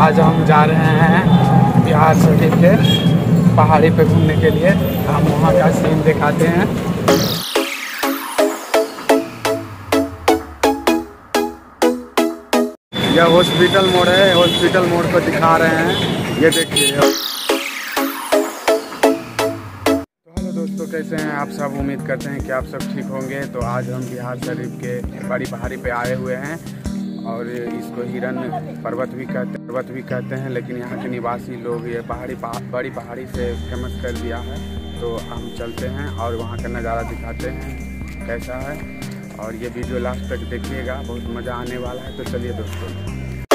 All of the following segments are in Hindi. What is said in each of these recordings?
आज हम जा रहे हैं बिहार शरीफ के पहाड़ी पे घूमने के लिए। हम वहाँ का सीन दिखाते हैं। यह हॉस्पिटल मोड़ है, हॉस्पिटल मोड़ को दिखा रहे हैं। ये देखिए। दोस्तों कैसे हैं आप सब? उम्मीद करते हैं कि आप सब ठीक होंगे। तो आज हम बिहार शरीफ के बड़ी पहाड़ी पे आए हुए हैं और इसको हिरन पर्वत भी कहते हैं, लेकिन यहाँ के निवासी लोग ये बड़ी पहाड़ी से फेमस कर दिया है। तो हम चलते हैं और वहाँ का नज़ारा दिखाते हैं कैसा है, और ये वीडियो लास्ट तक देखिएगा, बहुत मज़ा आने वाला है। तो चलिए दोस्तों।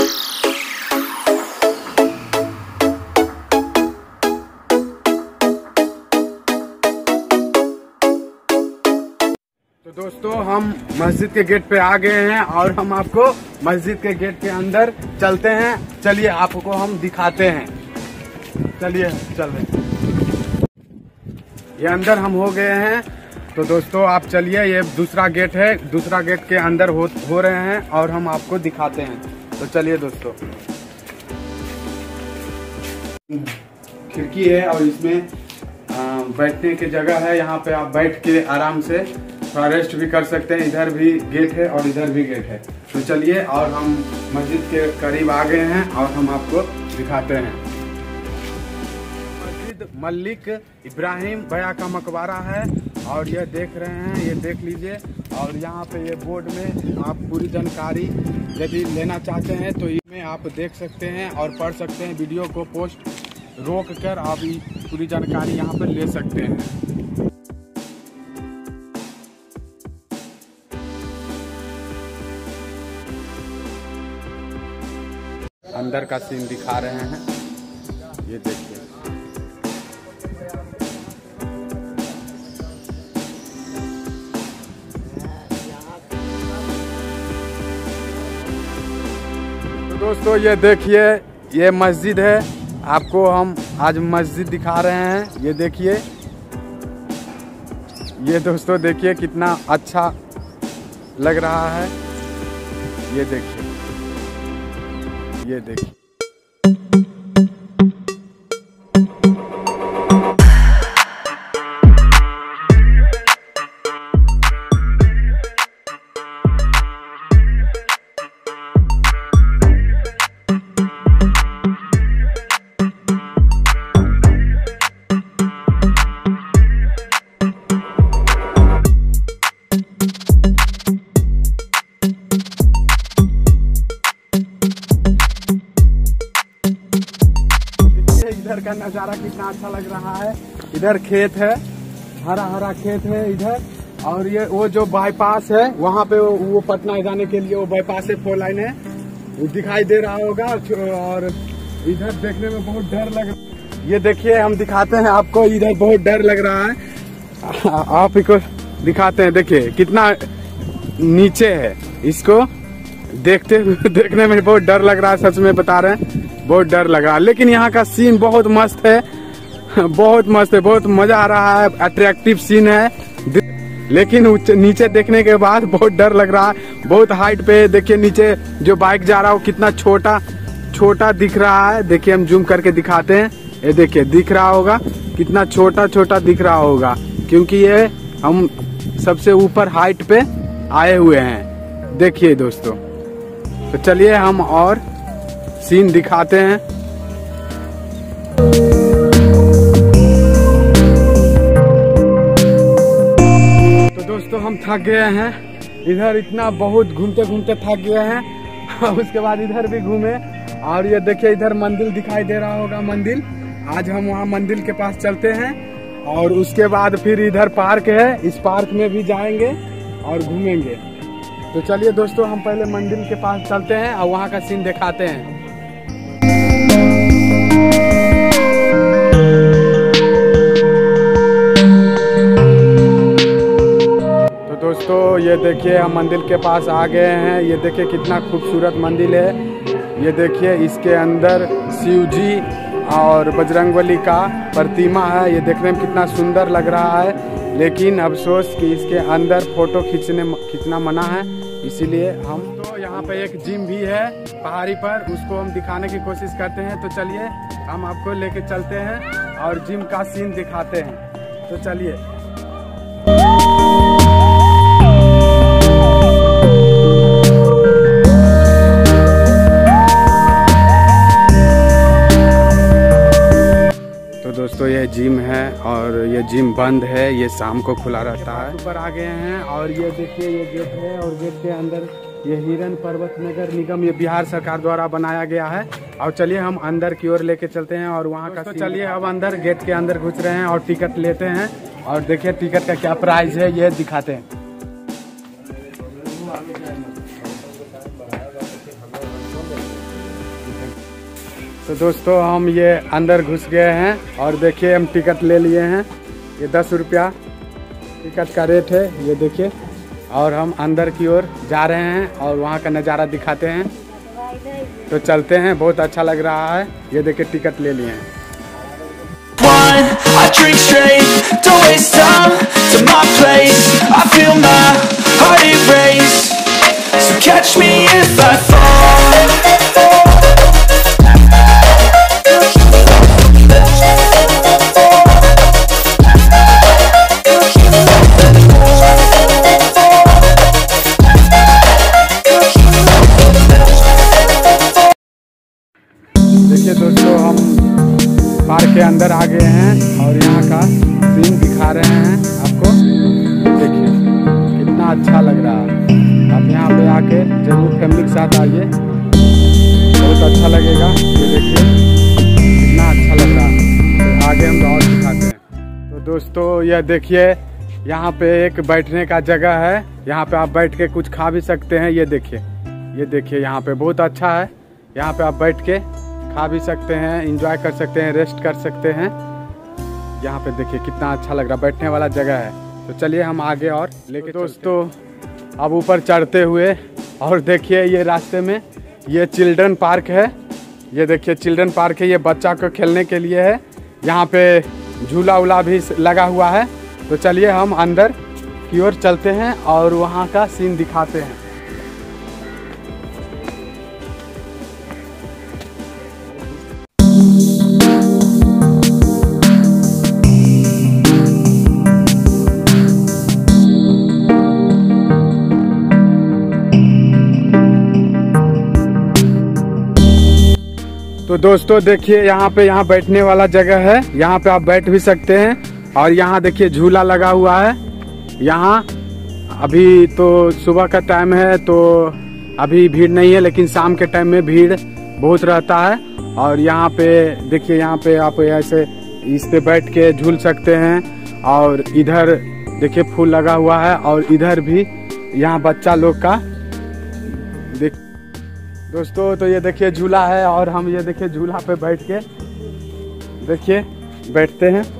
तो दोस्तों हम मस्जिद के गेट पे आ गए हैं और हम आपको मस्जिद के गेट के अंदर चलते हैं। चलिए आपको हम दिखाते हैं। चलिए चल रहे हैं। ये अंदर हम हो गए हैं। तो दोस्तों आप चलिए, ये दूसरा गेट है, दूसरा गेट के अंदर हो रहे हैं और हम आपको दिखाते हैं। तो चलिए दोस्तों। खिड़की है और इसमें बैठने की जगह है। यहाँ पे आप बैठ के आराम से थोड़ा रेस्ट भी कर सकते हैं। इधर भी गेट है और इधर भी गेट है। तो चलिए, और हम मस्जिद के करीब आ गए हैं और हम आपको दिखाते हैं। मस्जिद मलिक इब्राहिम भैया का मकबरा है और ये देख रहे हैं, ये देख लीजिए। और यहाँ पे ये बोर्ड में आप पूरी जानकारी यदि लेना चाहते हैं तो इसमें आप देख सकते हैं और पढ़ सकते हैं। वीडियो को पोस्ट रोक कर आप पूरी जानकारी यहाँ पे ले सकते हैं। अंदर का सीन दिखा रहे हैं, ये देखिए। तो दोस्तों ये देखिए, ये मस्जिद है। आपको हम आज मस्जिद दिखा रहे हैं। ये देखिए, ये दोस्तों देखिए कितना अच्छा लग रहा है। ये देखिए, ये देखिए। इधर का नज़ारा कितना अच्छा लग रहा है। इधर खेत है, हरा हरा खेत है इधर। और ये वो जो बाईपास है वहाँ पे वो पटना जाने के लिए वो बाईपास है, 4 लाइन है, वो दिखाई दे रहा होगा। और इधर देखने में बहुत डर लग रहा है। ये देखिए, हम दिखाते हैं आपको। इधर बहुत डर लग रहा है, आप इसको दिखाते हैं। देखिए कितना नीचे है, इसको देखने में बहुत डर लग रहा है। सच में बता रहे हैं, बहुत डर लगा। लेकिन यहाँ का सीन बहुत मस्त है, बहुत मस्त है, बहुत मजा आ रहा है। अट्रैक्टिव सीन है, लेकिन नीचे देखने के बाद बहुत डर लग रहा है। बहुत हाइट पे देखिए, नीचे जो बाइक जा रहा है वो कितना छोटा दिख रहा है। देखिए हम जूम करके दिखाते हैं। ये देखिए, दिख रहा होगा कितना छोटा दिख रहा होगा, क्योंकि ये हम सबसे ऊपर हाइट पे आए हुए हैं। देखिए दोस्तों। तो चलिए हम और सीन दिखाते हैं। तो दोस्तों हम थक गए हैं, इधर इतना बहुत घूमते थक गए हैं। उसके बाद इधर भी घूमे और ये देखिए इधर मंदिर दिखाई दे रहा होगा, मंदिर। आज हम वहाँ मंदिर के पास चलते हैं और उसके बाद फिर इधर पार्क है, इस पार्क में भी जाएंगे और घूमेंगे। तो चलिए दोस्तों, हम पहले मंदिर के पास चलते हैं और वहाँ का सीन दिखाते हैं। तो दोस्तों ये देखिए, हम मंदिर के पास आ गए हैं। ये देखिए कितना खूबसूरत मंदिर है। ये देखिए, इसके अंदर शिव जी और बजरंगबली का प्रतिमा है। ये देखने में कितना सुंदर लग रहा है, लेकिन अफसोस कि इसके अंदर फोटो खींचना मना है, इसीलिए हम तो यहाँ यहाँ पे एक जिम भी है पहाड़ी पर, उसको हम दिखाने की कोशिश करते हैं। तो चलिए हम आपको लेके चलते हैं और जिम का सीन दिखाते हैं। तो चलिए। तो दोस्तों ये जिम है और ये जिम बंद है, ये शाम को खुला रहता है। ऊपर आ गए हैं और ये देखिए ये गेट है और गेट के अंदर ये हिरन पर्वत नगर निगम, ये बिहार सरकार द्वारा बनाया गया है। और चलिए हम अंदर की ओर लेके चलते हैं और वहाँ का। तो चलिए अब अंदर गेट के अंदर घुस रहे हैं और टिकट लेते हैं और देखिए टिकट का क्या प्राइस है ये दिखाते हैं। तो दोस्तों हम ये अंदर घुस गए हैं और देखिए हम टिकट ले लिए हैं। ये 10 रुपया टिकट का रेट है, ये देखिए। और हम अंदर की ओर जा रहे हैं और वहाँ का नज़ारा दिखाते हैं। तो चलते हैं, बहुत अच्छा लग रहा है। ये देखिए टिकट ले लिए हैं। देखिए दोस्तों हम पार्क के अंदर आ गए हैं और यहाँ का सीन दिखा रहे हैं आपको। देखिए कितना अच्छा लग रहा है। आप यहाँ पे आके जरूर फैमिली के साथ आइए, बहुत अच्छा लगेगा। ये देखिए कितना अच्छा लग रहा है। तो आगे हम और दिखाते हैं। तो दोस्तों यह देखिए यहाँ पे एक बैठने का जगह है, यहाँ पे आप बैठ के कुछ खा भी सकते हैं। ये देखिए यहाँ पे बहुत अच्छा है। यहाँ पे आप बैठ के खा भी सकते हैं, एंजॉय कर सकते हैं, रेस्ट कर सकते हैं। यहाँ पे देखिए कितना अच्छा लग रहा है, बैठने वाला जगह है। तो चलिए हम आगे और लेके दोस्तों अब ऊपर चढ़ते हुए। और देखिए ये रास्ते में ये चिल्ड्रन पार्क है। ये देखिए चिल्ड्रन पार्क है, ये बच्चा को खेलने के लिए है। यहाँ पे झूला उला भी लगा हुआ है। तो चलिए हम अंदर की ओर चलते हैं और वहाँ का सीन दिखाते हैं। तो दोस्तों देखिए यहाँ बैठने वाला जगह है, यहाँ पे आप बैठ भी सकते हैं। और यहाँ देखिए झूला लगा हुआ है। यहाँ अभी तो सुबह का टाइम है तो अभी भीड़ नहीं है, लेकिन शाम के टाइम में भीड़ बहुत रहता है। और यहाँ पे देखिए यहाँ पे आप ऐसे इस पे बैठ के झूल सकते हैं। और इधर देखिए फूल लगा हुआ है और इधर भी यहाँ बच्चा लोग का देख दोस्तों। तो ये देखिए झूला है और हम ये देखिए झूला पे बैठ के देखिए बैठते हैं।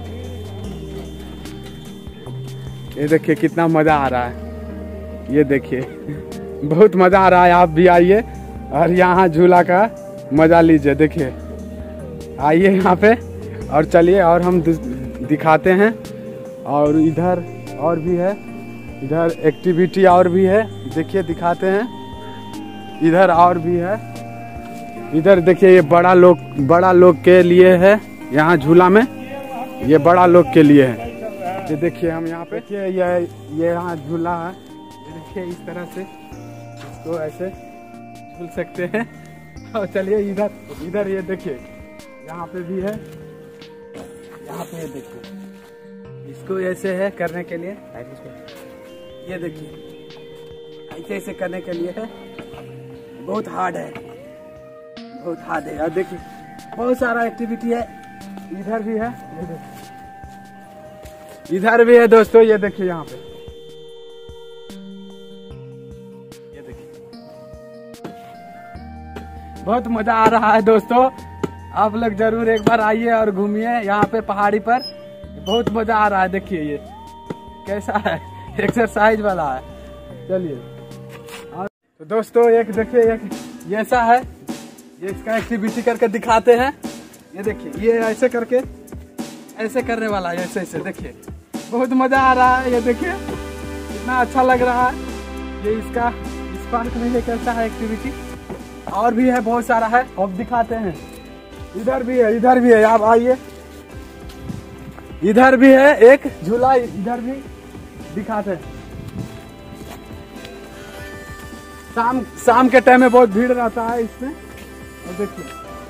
ये देखिए कितना मजा आ रहा है। ये देखिए बहुत मजा आ रहा है। आप भी आइए और यहाँ झूला का मजा लीजिए। देखिए आइए यहाँ पे और चलिए और हम दिखाते हैं। और इधर और भी है, इधर एक्टिविटी और भी है, देखिए दिखाते हैं। इधर और भी है, इधर देखिए ये बड़ा लोग के लिए है। यहाँ झूला में ये बड़ा लोग के लिए है। ये देखिए हम यहाँ पे देखिए ये यहाँ झूला है। ये देखिए इस तरह से इसको ऐसे झूल सकते हैं। और चलिए इधर ये देखिए यहाँ पे भी है। यहाँ पे देखिए इसको ऐसे है करने के लिए। ये देखिए ऐसे करने के लिए है। बहुत हार्ड है, बहुत हार्ड है। और देखिए बहुत सारा एक्टिविटी है। इधर भी है, ये देखिए इधर भी है दोस्तों। ये देखिए यहाँ पे ये देखिए बहुत मजा आ रहा है दोस्तों। आप लोग जरूर एक बार आइए और घूमिए यहाँ पे पहाड़ी पर। बहुत मजा आ रहा है। देखिए ये कैसा है, एक्सरसाइज वाला है। चलिए तो दोस्तों एक देखिए एक ऐसा है, ये इसका एक्टिविटी करके दिखाते हैं। ये देखिए ये ऐसे करके ऐसे करने वाला है, ऐसे देखिए बहुत मजा आ रहा है। ये देखिए कितना अच्छा लग रहा है। ये इसका पार्क में ये कैसा है एक्टिविटी, और भी है बहुत सारा है, अब दिखाते हैं। इधर भी है, इधर भी है, आप आइए। इधर भी है एक झूला, इधर भी दिखाते हैं। शाम के टाइम में बहुत भीड़ रहता है इसमें। और देखिए,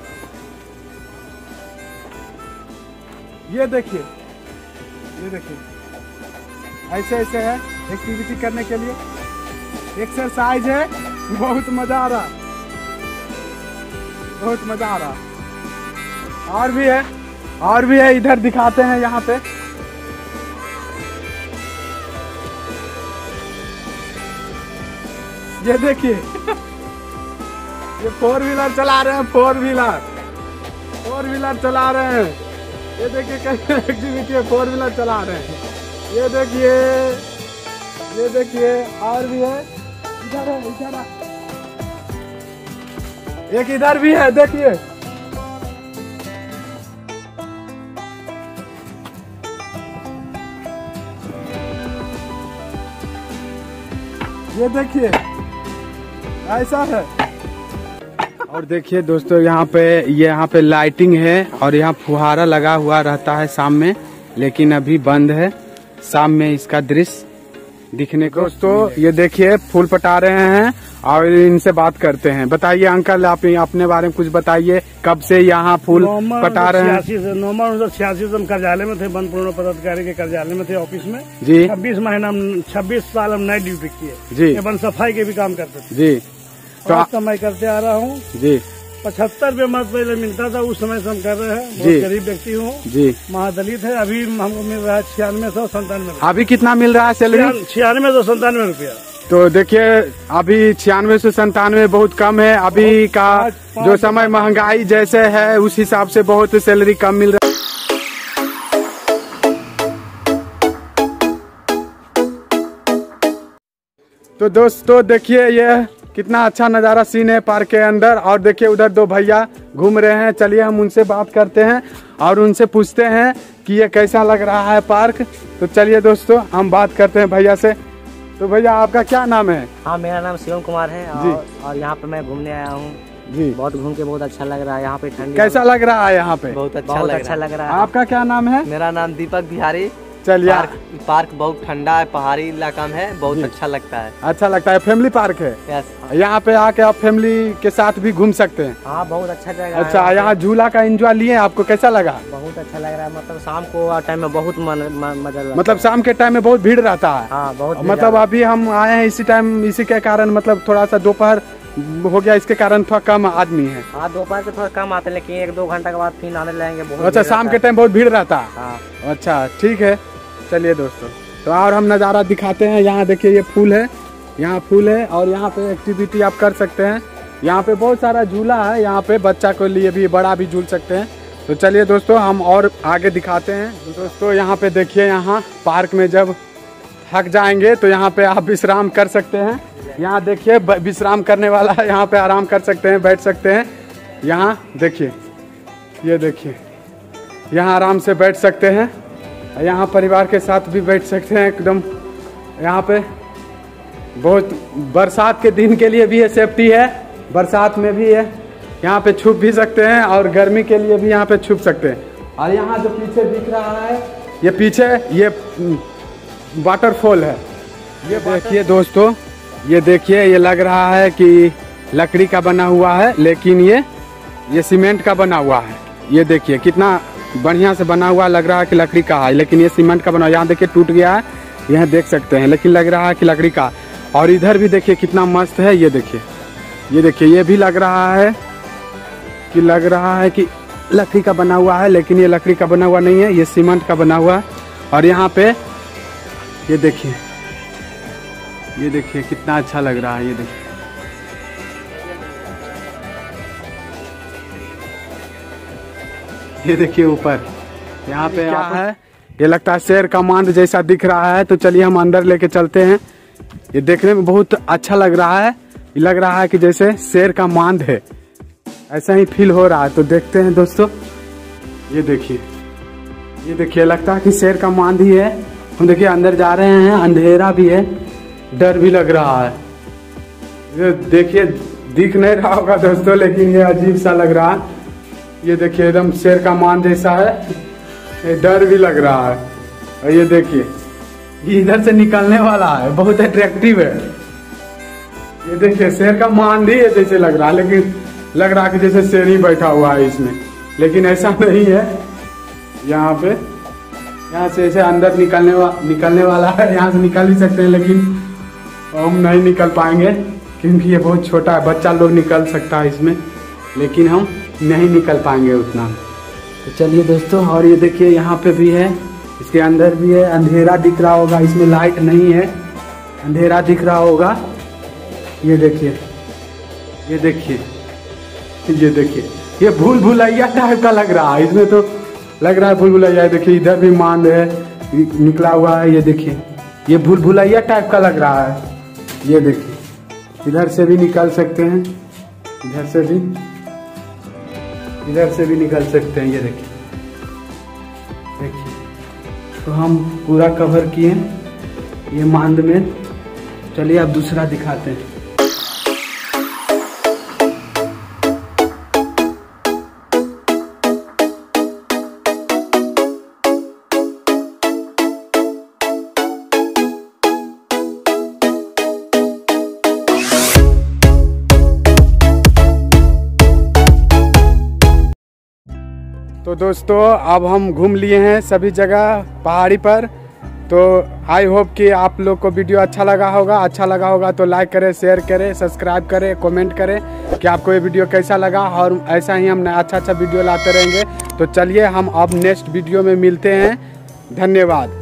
ये देखिए, ये देखिए, ऐसे ऐसे है एक्टिविटी करने के लिए, एक्सरसाइज है, बहुत मजा आ रहा, बहुत मजा आ रहा। और भी है, और भी है, इधर दिखाते हैं। यहाँ पे ये देखिए, ये 4 व्हीलर चला रहे हैं, 4 व्हीलर चला रहे हैं। ये देखिए कैसे एक्टिविटी है, 4 व्हीलर चला रहे हैं। ये देखिए, ये देखिए, और भी है, इधर है, इधर है, एक इधर भी है, देखिए। ये देखिए, ऐसा है। और देखिए दोस्तों, यहाँ पे लाइटिंग है और यहाँ फुहारा लगा हुआ रहता है शाम में, लेकिन अभी बंद है। शाम में इसका दृश्य दिखने को। दोस्तों ये देखिए, फूल पटा रहे हैं और इनसे बात करते हैं। बताइए अंकल, आप अपने बारे में कुछ बताइए, कब से यहाँ फूल पटा रहे हैं? 1986 से हम कार्यालय में थे, वन पूर्ण पदाधिकारी के कार्यालय में थे, ऑफिस में जी। 26 साल हम नाइट ड्यूटी किए जी। वन सफाई के भी काम करते थे जी। तो आज मैं करते आ रहा हूँ जी। 75 रुपये मत पहले मिलता था, उस समय से हम कर रहे हैं। बहुत गरीब व्यक्ति हूँ जी, महादलित है। अभी हमको मिल रहा है 9697। अभी कितना मिल रहा है सैलरी? 9697 रुपया। तो देखिए, अभी 9697 बहुत कम है। अभी का जो समय महंगाई जैसे है उस हिसाब से बहुत सैलरी कम मिल रहा है। तो दोस्तों देखिए, ये कितना अच्छा नज़ारा सीन है पार्क के अंदर। और देखिए, उधर 2 भैया घूम रहे हैं। चलिए हम उनसे बात करते हैं और उनसे पूछते हैं कि ये कैसा लग रहा है पार्क। तो चलिए दोस्तों, हम बात करते हैं भैया से। तो भैया, आपका क्या नाम है? हाँ, मेरा नाम शिवम कुमार है और यहाँ पे मैं घूमने आया हूँ जी। बहुत घूम के बहुत अच्छा लग रहा है। यहाँ पे ठंडी कैसा लग रहा है? यहाँ पे बहुत अच्छा लग रहा है। आपका क्या नाम है? मेरा नाम दीपक बिहारी। चलिए, पार्क बहुत ठंडा है, पहाड़ी इलाका में है, बहुत अच्छा लगता है। अच्छा लगता है, फैमिली पार्क है। यस। यहाँ पे आके आप फैमिली के साथ भी घूम सकते हैं। हाँ, बहुत अच्छा जगह। अच्छा, यहाँ झूला का एंजॉय लिए, आपको कैसा लगा? बहुत अच्छा लग रहा है। मतलब शाम को टाइम में बहुत मजा लगता है। मतलब शाम के टाइम में बहुत भीड़ रहता है। हाँ, बहुत। मतलब अभी हम आए हैं इसी टाइम, इसी के कारण मतलब थोड़ा सा दोपहर हो गया, इसके कारण थोड़ा कम आदमी है। हाँ, दोपहर के थोड़ा कम आते हैं, लेकिन 1-2 घंटा के बाद फिर आने लगेंगे। अच्छा, शाम के टाइम बहुत भीड़ रहता है। हाँ। अच्छा, ठीक है। चलिए दोस्तों, तो और हम नज़ारा दिखाते हैं। यहाँ देखिए, ये फूल है, यहाँ फूल है और यहाँ पे एक्टिविटी आप कर सकते हैं। यहाँ पे बहुत सारा झूला है, यहाँ पे बच्चा के लिए भी, बड़ा भी झूल सकते हैं। तो चलिए दोस्तों, हम और आगे दिखाते हैं। दोस्तों यहाँ पे देखिए, यहाँ पार्क में जब थक जाएंगे तो यहाँ पे आप विश्राम कर सकते हैं। यहाँ देखिए, विश्राम करने वाला है, यहाँ पे आराम कर सकते हैं, बैठ सकते हैं। यहाँ देखिए, ये देखिए, यहाँ आराम से बैठ सकते हैं। यहाँ परिवार के साथ भी बैठ सकते हैं एकदम। यहाँ पे बहुत बरसात के दिन के लिए भी है, सेफ्टी है, बरसात में भी है। यहाँ पे छुप भी सकते हैं और गर्मी के लिए भी यहाँ पे छुप सकते हैं। और यहाँ जो पीछे दिख रहा है, ये पीछे ये वाटरफॉल है। ये देखिए दोस्तों, ये देखिए, ये लग रहा है कि लकड़ी का बना हुआ है, लेकिन ये सीमेंट का बना हुआ है। ये देखिए कितना बढ़िया से बना हुआ लग रहा है कि लकड़ी का है, लेकिन ये सीमेंट का बना हुआ। यहाँ देखिए टूट गया है, यहाँ देख सकते हैं, लेकिन लग रहा है कि लकड़ी का। और इधर भी देखिए कितना मस्त है। ये देखिए, ये देखिए, ये भी लग रहा है कि लकड़ी का बना हुआ है, लेकिन ये लकड़ी का बना हुआ नहीं है, ये सीमेंट का बना हुआ है। और यहाँ पे ये देखिए, ये देखिए कितना अच्छा लग रहा है। ये देखिए, ये देखिए ऊपर, यहाँ पे क्या है? ये लगता है शेर का मांद जैसा दिख रहा है। तो चलिए हम अंदर लेके चलते हैं। ये देखने में बहुत अच्छा लग रहा है, लग रहा है कि जैसे शेर का मांद है, ऐसा ही फील हो रहा है। तो देखते हैं दोस्तों, ये देखिए, ये देखिए, लगता है कि शेर का मांद ही है। हम देखिए अंदर जा रहे हैं, अंधेरा भी है, डर भी लग रहा है। ये देखिए, दिख नहीं रहा होगा दोस्तों, लेकिन ये अजीब सा लग रहा है। ये देखिए एकदम शेर का मान जैसा है, ये डर भी लग रहा है। और ये देखिए ये इधर से निकलने वाला है, बहुत अट्रैक्टिव है। ये देखिए शेर का मान भी है जैसे लग रहा है, लेकिन लग रहा है कि जैसे शेर ही बैठा हुआ है इसमें, लेकिन ऐसा नहीं है। यहाँ पे यहाँ से ऐसे अंदर निकलने वाला है, यहाँ से निकल भी सकते हैं, लेकिन हम नहीं निकल पाएंगे क्योंकि ये बहुत छोटा है। बच्चा लोग निकल सकता है इसमें, लेकिन हम नहीं निकल पाएंगे उतना। तो चलिए दोस्तों, और ये देखिए यहाँ पे भी है, इसके अंदर भी है। अंधेरा दिख रहा होगा, इसमें लाइट नहीं है, अंधेरा दिख रहा होगा। ये देखिए, ये देखिए, ये देखिए, ये भूल भुलैया टाइप का लग रहा है। इसमें तो लग रहा है भूल भुलैया। देखिए इधर भी मांद है, निकला हुआ है। ये देखिए, ये भूल भुलैया टाइप का लग रहा है। ये देखिए, इधर से भी निकल सकते हैं, इधर से भी निकल सकते हैं। ये देखिए, देखिए, तो हम पूरा कवर किए ये मांद में। चलिए अब दूसरा दिखाते हैं। तो दोस्तों अब हम घूम लिए हैं सभी जगह पहाड़ी पर। तो आई होप कि आप लोग को वीडियो अच्छा लगा होगा तो लाइक करें, शेयर करें, सब्सक्राइब करें, कमेंट करें कि आपको ये वीडियो कैसा लगा। और ऐसा ही हम अच्छा वीडियो लाते रहेंगे। तो चलिए हम अब नेक्स्ट वीडियो में मिलते हैं। धन्यवाद।